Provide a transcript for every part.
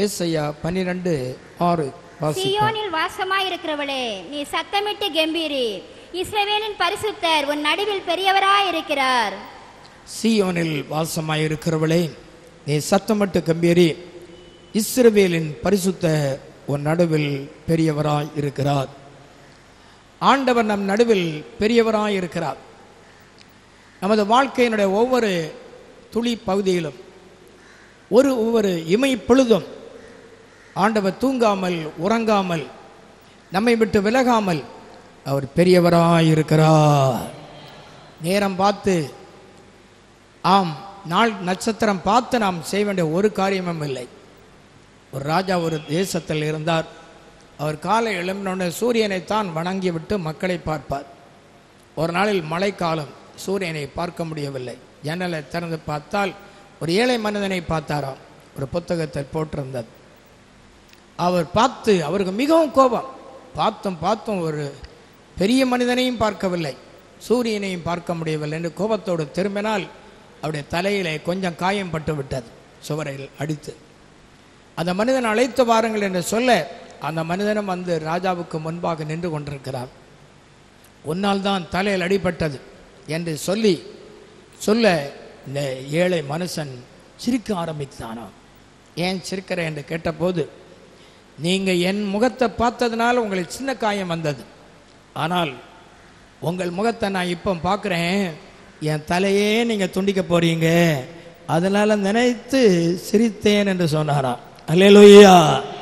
ஏசாயா 12:6 வாசிப்போம். சீயோனில் வாசமாயிருக்கிறவளே, நீ சத்தமிட்டு கெம்பீரி. இஸ்ரவேலின் பரிசுத்தர் உன் நடுவில் பெரியவராய் இருக்கிறார். சீயோனில் வாசமாயிருக்கிறவளே, நீ சத்தமிட்டு கம்பீரி. இஸ்ரவேலின் பரிசுத்தர் உன் நடுவில் பெரியவராய் இருக்கிறார். ஆண்டவர் நம் நடுவில் பெரியவராய் இருக்கிறார். நமது வாழ்க்கையினுடைய ஒவ்வொரு துளி பகுதியிலும் ஒவ்வொரு இமை பொழுதும் ஆண்டவர் தூங்காமல் உறங்காமல் நம்மை விட்டு விலகாமல் அவர் பெரியவராய் இருக்கிறார். நேரம் பார்த்து நாள் நட்சத்திரம் பார்த்து நாம் செய்ய வேண்டிய ஒரு காரியமும் இல்லை. ஒரு ராஜா ஒரு தேசத்தில் இருந்தார். அவர் காலை எழும்பினோடனே சூரியனைத்தான் வணங்கிவிட்டு மக்களை பார்ப்பார். ஒரு நாளில் மழைக்காலம், சூரியனை பார்க்க முடியவில்லை. ஜன்னலை திறந்து பார்த்தால் ஒரு ஏழை மனிதனை பார்த்தாராம். ஒரு புத்தகத்தில் போட்டிருந்தது. அவர் பார்த்து அவருக்கு மிகவும் கோபம். பார்த்தும் ஒரு பெரிய மனிதனையும் பார்க்கவில்லை, சூரியனையும் பார்க்க முடியவில்லை என்று கோபத்தோடு திரும்பினால் அவருடைய தலையிலே கொஞ்சம் காயம் பட்டு விட்டது, சுவரையில் அடித்து. அந்த மனிதன் அழைத்து வாருங்கள் என்று சொல்ல அந்த மனிதனும் வந்து ராஜாவுக்கு முன்பாக நின்று கொண்டிருக்கிறார். உன்னால் தான் தலையில் அடிபட்டது என்று சொல்ல இந்த ஏழை மனுஷன் சிரிக்க ஆரம்பித்தானோ. ஏன் சிரிக்கிற என்று கேட்டபோது, நீங்கள் என் முகத்தை பார்த்ததுனால உங்களுக்கு சின்ன காயம் வந்தது, ஆனால் உங்கள் முகத்தை நான் இப்போ பார்க்குறேன், என் தலையே நீங்கள் துண்டிக்க போறீங்க, அதனால் நினைத்து சிரித்தேன் என்று சொன்னாராம். அல்லேலூயா.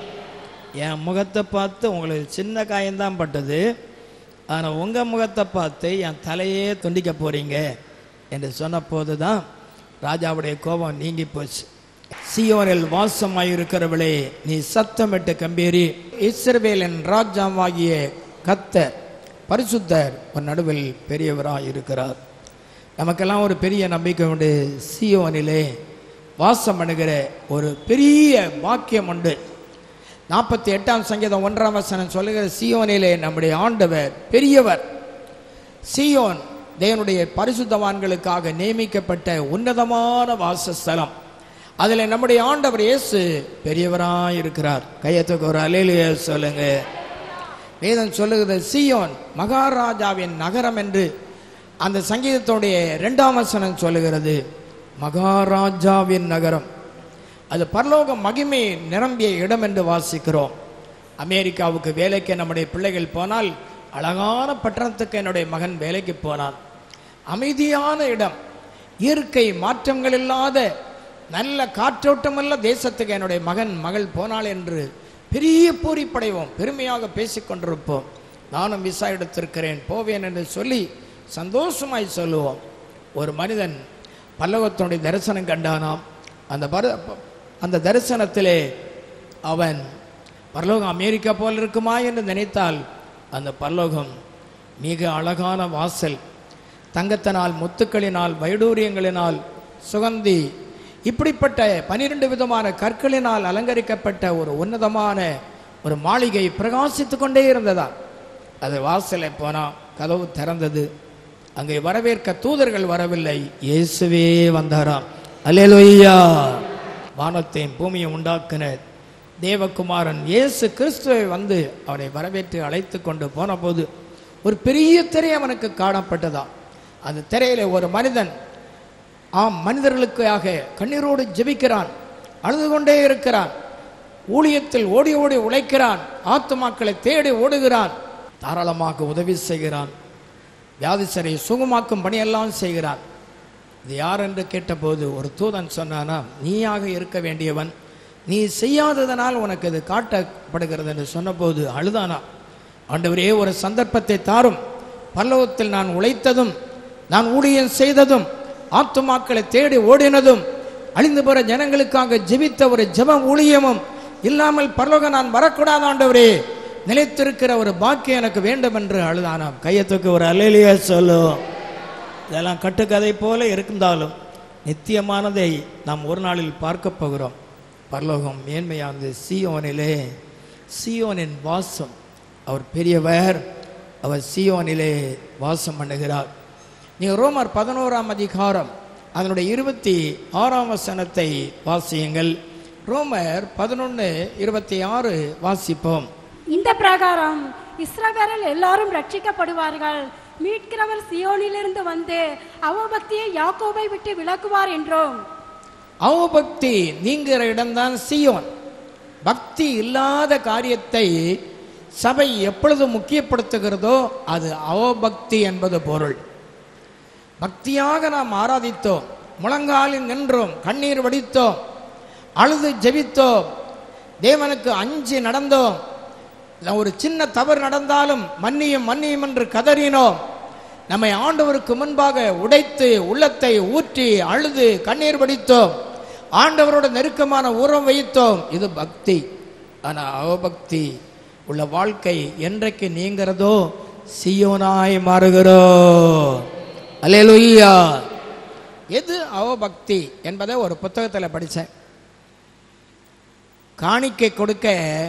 என் முகத்தை பார்த்து உங்களுக்கு சின்ன காயம்தான் பட்டது, ஆனால் உங்கள் முகத்தை பார்த்து என் தலையே துண்டிக்க போறீங்க என்று சொன்ன போது தான் ராஜாவுடைய கோபம் நீங்கி போச்சு. சீயோனில் வாசமாயிருக்கிறவளே, நீ சத்தமிட்டு கம்பீரி. இஸ்ரவேலின் ராஜாவாகிய கர்த்தர் பரிசுத்தர் உன் நடுவில் பெரியவராய் இருக்கிறார். நமக்கெல்லாம் ஒரு பெரிய நம்பிக்கை உண்டு. சீயோனிலே வாசம் பண்ணுகிற ஒரு பெரிய பாக்கியம் உண்டு. 48ஆம் சங்கீதம் 1ஆம் வசனம் சொல்லுகிற, சீயோனிலே நம்முடைய ஆண்டவர் பெரியவர். சீயோன் தேவனுடைய பரிசுத்தவான்களுக்காக நியமிக்கப்பட்ட உன்னதமான வாசஸ்தலம். அதில் நம்முடைய ஆண்டவர் இயேசு பெரியவராய் இருக்கிறார். கையத்துக்கு ஒரு அல்லேலூயா சொல்லுங்க. வேதம் சொல்லுகிறது, சீயோன் மகாராஜாவின் நகரம் என்று அந்த சங்கீதத்துடைய 2ஆம் வசனம் சொல்லுகிறது. மகாராஜாவின் நகரம், அது பரலோக மகிமை நிரம்பிய இடம் என்று வாசிக்கிறோம். அமெரிக்காவுக்கு வேலைக்கு நம்முடைய பிள்ளைகள் போனால், அழகான பட்டணத்துக்கு என்னுடைய மகன் வேலைக்கு போனான். அமைதியான இடம், இயற்கை மாற்றங்கள் இல்லாத நல்ல காற்றோட்டமல்ல தேசத்துக்கு என்னுடைய மகள் போனாள் என்று பெரிய பூரிப்படைவோம், பெருமையாக பேசிக்கொண்டிருப்போம். நானும் விசா எடுத்திருக்கிறேன், போவேன் என்று சொல்லி சந்தோஷமாய் சொல்லுவோம். ஒரு மனிதன் பல்லவத்தினுடைய தரிசனம் கண்டானாம். அந்த தரிசனத்திலே அவன் பரலோகம் அமெரிக்கா போல் இருக்குமா என்று நினைத்தால், அந்த பரலோகம் மிக அழகான வாசல், தங்கத்தினால் முத்துக்களினால் வைடூரியங்களினால் சுகந்தி இப்படிப்பட்ட 12 விதமான கற்களினால் அலங்கரிக்கப்பட்ட ஒரு உன்னதமான ஒரு மாளிகை பிரகாசித்து கொண்டே இருந்ததா. அது வாசலை போனால் கதவு திறந்தது. அங்கே வரவேற்க தூதர்கள் வரவில்லை, இயேசுவே வந்தாராம். அல்லேலூயா. வானத்தையும் பூமியை உண்டாக்கின தேவகுமாரன் இயேசு கிறிஸ்துவை வந்து அவனை வரவேற்று அழைத்து கொண்டு போன போது ஒரு பெரிய திரை அவனுக்கு காணப்பட்டதா. அந்த திரையில ஒரு மனிதன் மனிதர்களுக்காக கண்ணீரோடு ஜெபிக்கிறான், அழுது கொண்டே இருக்கிறான், ஊழியத்தில் ஓடி ஓடி உழைக்கிறான், ஆத்துமாக்களை தேடி ஓடுகிறான், தாராளமாக உதவி செய்கிறான், வியாதிசரை சுகமாக்கும் பணியெல்லாம் செய்கிறான். இது யார் என்று கேட்டபோது ஒரு தூதன் சொன்னானா, நீயாக இருக்க வேண்டியவன், நீ செய்யாததனால் உனக்கு இது காட்டப்படுகிறது என்று சொன்னபோது அழுதானா. ஆண்டவரே, ஒரு சந்தர்ப்பத்தை தாரும், பரலோகத்தில் நான் உழைத்ததும் நான் ஊழியம் செய்ததும் ஆத்துமாக்களை தேடி ஓடினதும் அழிந்து போற ஜனங்களுக்காக ஜெபித்த ஒரு ஜெப ஊழியமும் இல்லாமல் பரலோகம் நான் வரக்கூடாது ஆண்டவரே, நிலைத்திருக்கிற ஒரு பாக்கியம் எனக்கு வேண்டும் என்று அழுதானாம். கையத்துக்கு ஒரு அல்லேலூயா சொல்லும். இதெல்லாம் கட்டுக்கதை போல இருந்தாலும் நித்தியமானதை நாம் ஒரு நாளில் பார்க்க போகிறோம். பரலோகம் மேன்மையானது. சீயோனிலே, சீயோனின் வாசம், அவர் பெரியவர், அவர் சீயோனிலே வாசம் பண்ணுகிறார். நீங்கள் ரோமர் 11ஆம் அதிகாரம் அதனுடைய 26ஆம் வசனத்தை வாசியுங்கள். ரோமர் 11:26 வாசிப்போம். இந்த பிரகாரம் இஸ்ரவேலில் எல்லாரும் ரட்சிக்கப்படுவார்கள். மீட்கிறவர் சியோனிலிருந்து வந்து அவபக்தியை யாக்கோபை விட்டு விலக்குவார் என்றோம். அவபக்தி நீங்கிற இடம்தான் சியோன். பக்தி இல்லாத காரியத்தை சபை எப்பொழுது முக்கியப்படுத்துகிறதோ அது அவபக்தி என்பது பொருள். பக்தியாக நாம் ஆராதித்தோம், முழங்காலில் நின்றோம், கண்ணீர் வடித்தோம், அழுது ஜெபித்தோம், தேவனுக்கு அஞ்சி நடந்தோம், ஒரு சின்ன தவறு நடந்தாலும் மன்னியும் மன்னியும் என்று கதறினோம், நம்மை ஆண்டவருக்கு முன்பாக உடைத்து உள்ளத்தை ஊற்றி அழுது கண்ணீர் வடித்தோம், ஆண்டவரோட நெருக்கமான உறவு வைத்தோம். இது பக்தி. ஆனால் அவபக்தி உள்ள வாழ்க்கை என்றைக்கு நீங்கிறதோ சியோனாய் மாறுகிறோம். அல்லேலூயா. எது அவபக்தி என்பதை ஒரு புத்தகத்தில் படித்தேன். காணிக்கை கொடுக்க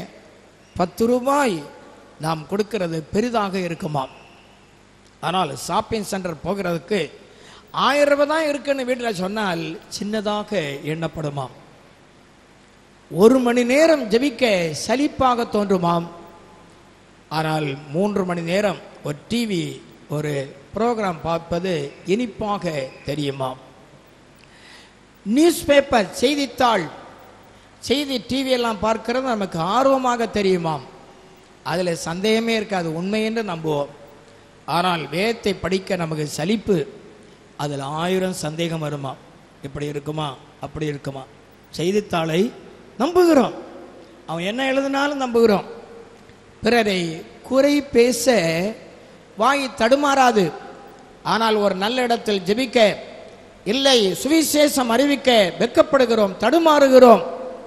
10 ரூபாய் நாம் கொடுக்கிறது பெரிதாக இருக்குமாம். ஆனால் ஷாப்பிங் சென்டர் போகிறதுக்கு 1000 ரூபாய் தான் இருக்குன்னு வீட்டில் சொன்னால் சின்னதாக எண்ணப்படுமாம். 1 மணி நேரம் ஜெபிக்க சலிப்பாக தோன்றுமாம். ஆனால் 3 மணி நேரம் ஒரு டிவி ஒரு ப்ரோக்ராம் பார்ப்பது இனிப்பாக தெரியுமாம். நியூஸ் பேப்பர் செய்தித்தாள் செய்தி டிவியெல்லாம் பார்க்கிறது நமக்கு ஆர்வமாக தெரியுமாம். அதில் சந்தேகமே இருக்காது, உண்மை என்று நம்புவோம். ஆனால் வேதத்தை படிக்க நமக்கு சலிப்பு, அதில் 1000 சந்தேகம் வருமா. இப்படி இருக்குமா அப்படி இருக்குமா. செய்தித்தாளை நம்புகிறோம், அவன் என்ன எழுதினாலும் நம்புகிறோம். பிறரை குறை பேச வாய் தடுமாறாது. ஆனால் ஒரு நல்ல இடத்தில் ஜெபிக்க இல்லை, சுவிசேஷம் அறிவிக்க வெட்கப்படுகிறோம், தடுமாறுகிறோம்.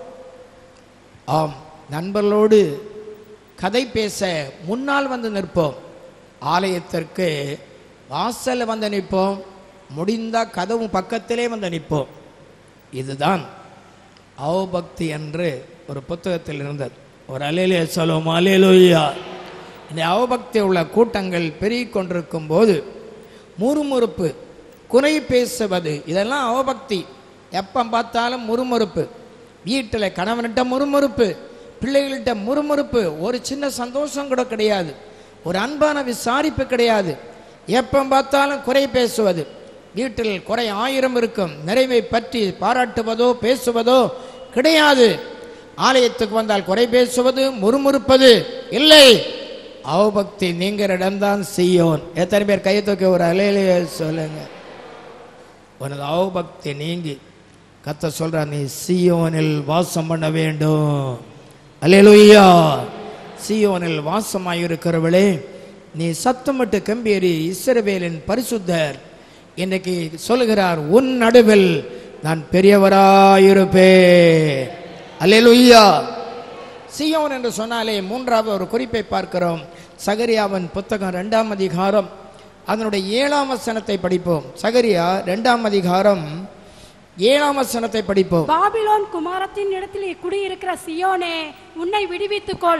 ஆம், நண்பர்களோடு கதை பேச முன்னால் வந்து நிற்போம், ஆலயத்திற்கு வாசல்ல வந்து நிற்போம், முடிந்தால் கதவு பக்கத்திலே வந்து நிற்போம். இதுதான் அவபக்தி என்று ஒரு புத்தகத்தில் இருந்தது. ஒரு அல்லேலூயா சொல்லுவோம். அல்லேலூயா. இந்த அவபக்தி உள்ள கூட்டங்கள் பெருகிக் கொண்டிருக்கும் போது முறுமுறுப்பு, குறை பேசுவது, இதெல்லாம் அவபக்தி. எப்போ பார்த்தாலும் முறுமுறுப்பு. வீட்டில் கணவன்கிட்ட முறுமுறுப்பு, பிள்ளைகள்கிட்ட முறுமுறுப்பு, ஒரு சின்ன சந்தோஷம் கூட கிடையாது, ஒரு அன்பான விசாரிப்பு கிடையாது. எப்போ பார்த்தாலும் குறை பேசுவது. வீட்டில் குறை 1000 இருக்கும், நிறைவை பற்றி பாராட்டுவதோ பேசுவதோ கிடையாது. ஆலயத்துக்கு வந்தால் குறை பேசுவது, முறுமுறுப்பது இல்லை. அவபக்தி நீங்கிற இடம்தான் சியோன். எத்தனை பேர் கையை தூக்கி ஒரு அல்லேலூயா சொல்லுங்க. உனது அவபக்தி நீங்கி கர்த்தர் சொல்றார், நீ சியோனில் வாசம் பண்ண வேண்டும். அல்லேலூயா. சியோனில் வாசமாயிருக்கிறவளே, நீ சத்தமிட்டு கம்பீரி, இஸ்ரவேலின் பரிசுத்தர் இன்னைக்கு சொல்லுகிறார், உன் நடுவில் நான் பெரியவராயிருப்பேன். அல்லேலூயா. சியோன் என்று சொன்னாலே மூன்றாவது ஒரு குறிப்பை பார்க்கிறோம். சகரியாவின் புத்தகம் 2ஆம் அதிகாரம் அதனுடைய 7ஆம் வசனத்தை படிப்போம். சகரியா 2ஆம் அதிகாரம் 7ஆம் வசனத்தை படிப்போம். பாபிலோன் குமாரத்தின் இடத்தில் குடியிருக்கிற சியோனே, உன்னை விடுவித்துக்கொள்.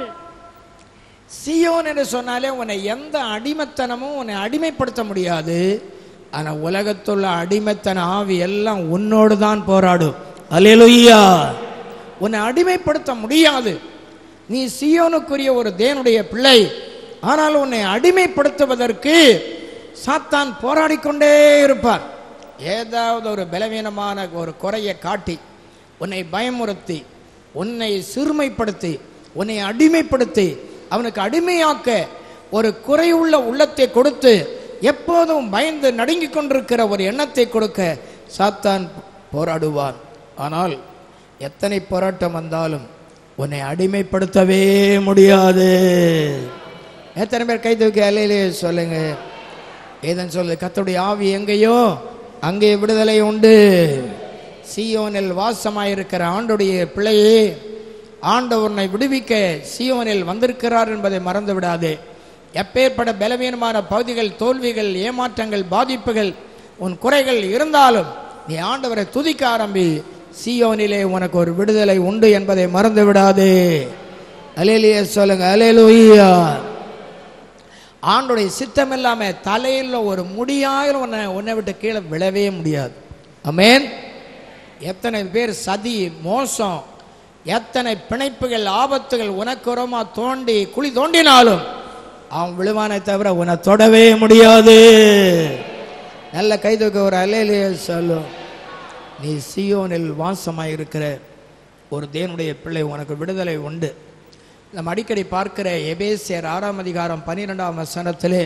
சியோன் என்று சொன்னாலே உன்னை எந்த அடிமைத்தனமும் உன்னை அடிமைப்படுத்த முடியாது. ஆனால் உலகத்துள்ள அடிமைத்தன ஆவி எல்லாம் உன்னோடு தான் போராடும். அல்லேலூயா. உன்னை அடிமைப்படுத்த முடியாது. நீ சியோனுக்குரிய ஒரு தேவனுடைய பிள்ளை. ஆனால் உன்னை அடிமைப்படுத்துவதற்கு சாத்தான் போராடிக்கொண்டே இருப்பார். ஏதாவது ஒரு பலவீனமான ஒரு குறையை காட்டி உன்னை பயமுறுத்தி, உன்னை சிறுமைப்படுத்தி, உன்னை அடிமைப்படுத்தி, அவனுக்கு அடிமையாக்க ஒரு குறையுள்ள உள்ளத்தை கொடுத்து, எப்போதும் பயந்து நடுங்கிக் கொண்டிருக்கிற ஒரு எண்ணத்தை கொடுக்க சாத்தான் போராடுவான். ஆனால் எத்தனை போராட்டம் வந்தாலும் உன்னை அடிமைப்படுத்தவே முடியாது. எத்தனை பேர் கை தூக்கி அல்லேலூயா சொல்லுங்க. ஏதன் சொல்லுது, கர்த்தருடைய ஆவி எங்கேயோ அங்கே விடுதலை உண்டு. சியோனில் வாசமாயிருக்கிற ஆண்டுடைய பிள்ளையே, ஆண்டவர் உன்னை விடுவிக்க சியோனில் வந்திருக்கிறார் என்பதை மறந்து விடாதே. எப்பேற்பட்ட பலவீனமான பகுதிகள், தோல்விகள், ஏமாற்றங்கள், பாதிப்புகள், உன் குறைகள் இருந்தாலும் நீ ஆண்டவரை துதிக்க ஆரம்பி. சியோனிலே உனக்கு ஒரு விடுதலை உண்டு என்பதை மறந்து விடாதே. அல்லேலூயா சொல்லுங்க. அல்லேலூயா. ஆண்டுடைய சித்தம் இல்லாம தலையில் ஒரு முடியாயில் உன்னை விட்டு கீழே விழவே முடியாது. ஆமென். எத்தனை பேர் சதி, மோசம், எத்தனை பிணைப்புகள் ஆபத்துகள் உனக்குரமா தோண்டி குழி தோண்டினாலும் அவன் விழுவானை தவிர உன்னை தொடவே முடியாது. நல்ல கைதுக்கு ஒரு அல்லேலூயா சொல்லும். நீ சீயோனில் வாசமாயிருக்கிற ஒரு தேவனுடைய பிள்ளை, உனக்கு விடுதலை உண்டு. நம்ம அடிக்கடி பார்க்கிற எபேசியர் 6ஆம் அதிகாரம் 12ஆம் வசனத்திலே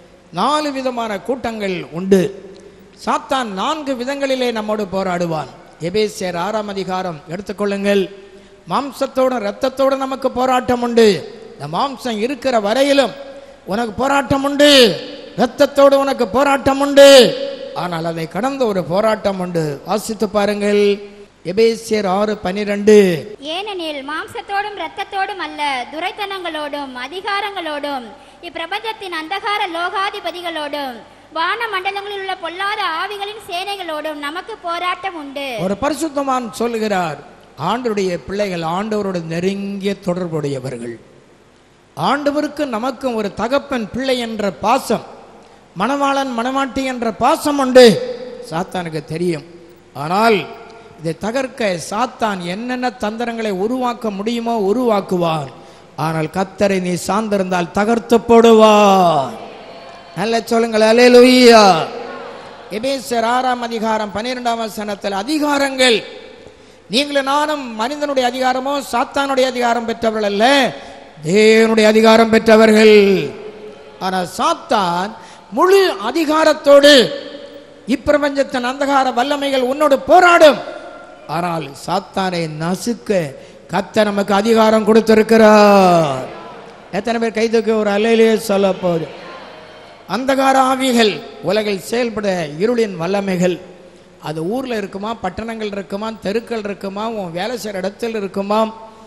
4 விதமான கூட்டங்கள் உண்டு. சாத்தான் 4 விதங்களிலே நம்மோடு போராடுவான். எபேசியர் 6ஆம் அதிகாரம் எடுத்துக்கொள்ளுங்கள். மாம்சத்தோடு இரத்தத்தோடு நமக்கு போராட்டம் உண்டு. இந்த மாம்சம் இருக்கிற வரையிலும் உனக்கு போராட்டம் உண்டு, இரத்தத்தோடு உனக்கு போராட்டம் உண்டு. ஆனால் அதை கடந்த ஒரு போராட்டம் உண்டு. வாசித்து பாருங்கள், எபேசியர் 6:12. ஏனெனில் மாம்சத்தோடும் இரத்தத்தோடும் அல்ல, துரைத்தனங்களோடும் அதிகாரங்களோடும் இப்பிரபஞ்சத்தின் அந்தகார லோகாதிபதிகளோடும் வான மண்டலங்களில் உள்ள பொல்லாத ஆவிகளின் சேனைகளோடும் நமக்கு போராட்டம் உண்டு. ஒரு பரிசுத்தவான் சொல்லுகிறார், ஆண்டவருடைய பிள்ளைகள் ஆண்டவரோட நெருங்கிய தொடர்புடையவர்கள். ஆண்டவருக்கு நமக்கும் ஒரு தகப்பன் பிள்ளை என்ற பாசம், மணவாளன் மணவாட்டி என்ற பாசம் உண்டு. சாத்தானுக்கு தெரியும். ஆனால் இதை தகர்க்க சாத்தான் என்னென்ன தந்திரங்களை உருவாக்க முடியுமோ உருவாக்குவான். ஆனால் கர்த்தரை நீ சார்ந்திருந்தால் தகர்த்து போடுவார். நல்ல சொல்லுங்கள், அல்லேலூயா. எபேசியர் 6ஆம் அதிகாரம் 12ஆம் வசனத்தில் அதிகாரங்கள், நீங்களும் நானும் மனிதனுடைய அதிகாரமோ சாத்தானுடைய அதிகாரம் பெற்றவர்கள் அல்ல, தேவனுடைய அதிகாரம் பெற்றவர்கள். ஆனால் சாத்தான் முழு அதிகாரத்தோடு இப்பிரபஞ்சத்தின் அந்தகார வல்லமைகள் உன்னோடு போராடும். ஆனால் சாத்தானை நசுக்க கர்த்தர் நமக்கு அதிகாரம் கொடுத்திருக்கிறார். எத்தனை பேர் கைதுக்கு ஒரு அல்லேலூயா சொல்ல போகுது? அந்தகார ஆவிகள் உலகில் செயல்பட இருளின் வல்லமைகள், அது ஊரில் இருக்குமா, பட்டணங்கள் இருக்குமா, தெருக்கள் இருக்குமா, உன் வேலை செய்கிற இடத்தில் இருக்குமா,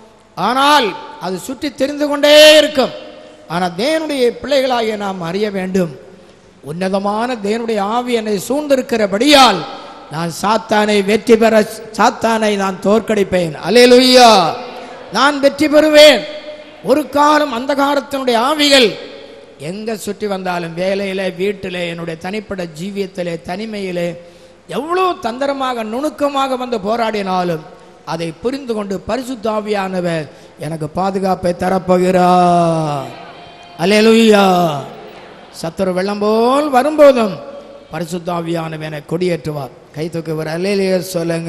ஆனால் அது சுற்றி தெரிந்து கொண்டே இருக்கும். ஆனால் தேவனுடைய பிள்ளைகளாகிய நாம் அறிய வேண்டும், உன்னதமான தேவனுடைய ஆவி என்னை சூழ்ந்திருக்கிறபடியால் நான் சாத்தானை வெற்றி பெற, சாத்தானை நான் தோற்கடிப்பேன். அல்லேலூயா. நான் வெற்றி பெறுவேன். ஒரு காலம் அந்தகாரத்தினுடைய ஆவிகள் எங்க சுற்றி வந்தாலும், வேலையில, வீட்டிலே, என்னுடைய தனிப்பட்ட ஜீவியத்திலே, தனிமையிலே எவ்வளவு தந்திரமாக நுணுக்கமாக வந்து போராடினாலும் அதை புரிந்து கொண்டு பரிசுத்த ஆவியானவர் எனக்கு பாதுகாப்பை தரப்போகிறார். அல்லேலூயா. சத்துரு வெள்ளம் போல் வரும்போதும் பரிசுத்த ஆவியானவர் என்னை கொடியேற்றுவார். கை தூக்குவார். அல்லேலூயா சொல்லுங்க.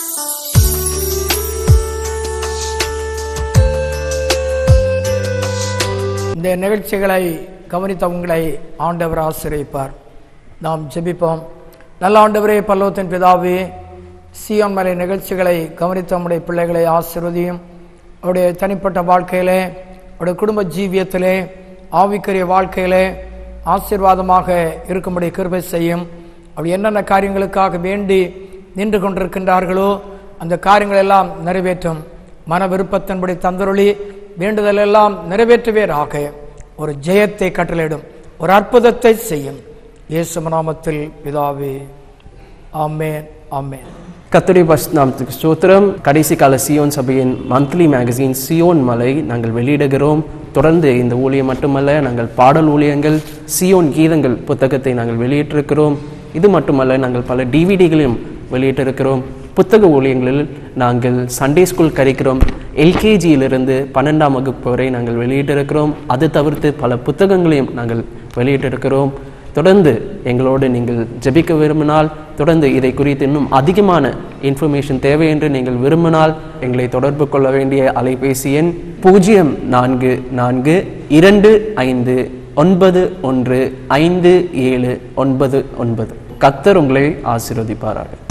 இந்த நிகழ்ச்சிகளை கவனித்த உங்களை ஆண்டவர் ஆசீர்வதிப்பார். நாம் ஜெபிப்போம். நல்ல ஆண்டவரே, பரலோகத்தின் பிதாவே, சீயோன் மலை நிகழ்ச்சிகளை கவனித்த நம்முடைய பிள்ளைகளை ஆசீர்வதியும். அவருடைய தனிப்பட்ட வாழ்க்கையிலே, அவருடைய குடும்ப ஜீவியத்திலே, ஆவிக்குரிய வாழ்க்கையிலே ஆசீர்வாதமாக இருக்கும்படி கிருபை செய்யும். அப்படி என்னென்ன காரியங்களுக்காக வேண்டி நின்று கொண்டிருக்கின்றார்களோ அந்த காரியங்கள் எல்லாம் நிறைவேற்றும். மன விருப்பத்தின்படி தந்தருளி வேண்டுதல் எல்லாம் நிறைவேற்றுவேராக. ஒரு ஜெயத்தை கட்டளையிடும், ஒரு அற்புதத்தை செய்யும். இயேசு நாமத்தில் பிதாவே, ஆமென், ஆமென். கர்த்தருடைய பரிசுத்த நாமத்துக்கு ஸ்தோத்திரம். கடைசி கால சியோன் சபையின் மந்த்லி மேகசின் சியோன் மலை நாங்கள் வெளியிடுகிறோம். தொடர்ந்து இந்த ஊழியம் மட்டுமல்ல, நாங்கள் பாடல் ஊழியங்கள், சியோன் கீதங்கள் புத்தகத்தை நாங்கள் வெளியிட்டிருக்கிறோம். இது மட்டுமல்ல, நாங்கள் பல டிவிடிகளையும் வெளியிட்டிருக்கிறோம். புத்தக ஊழியங்களில் நாங்கள் சண்டே ஸ்கூல் கரிக்குலம் எல்கேஜியிலிருந்து 12ஆம் வகுப்பு வரை நாங்கள் வெளியிட்டிருக்கிறோம். அது தவிர்த்து பல புத்தகங்களையும் நாங்கள் வெளியிட்டிருக்கிறோம். தொடர்ந்து எங்களோடு நீங்கள் ஜெபிக்க விரும்பினால், தொடர்ந்து இதை குறித்து இன்னும் அதிகமான இன்ஃபர்மேஷன் தேவை என்று நீங்கள் விரும்பினால் எங்களை தொடர்பு கொள்ள வேண்டிய அலைபேசி எண் 044225915799. கர்த்தர் உங்களை ஆசீர்வதிப்பாராக.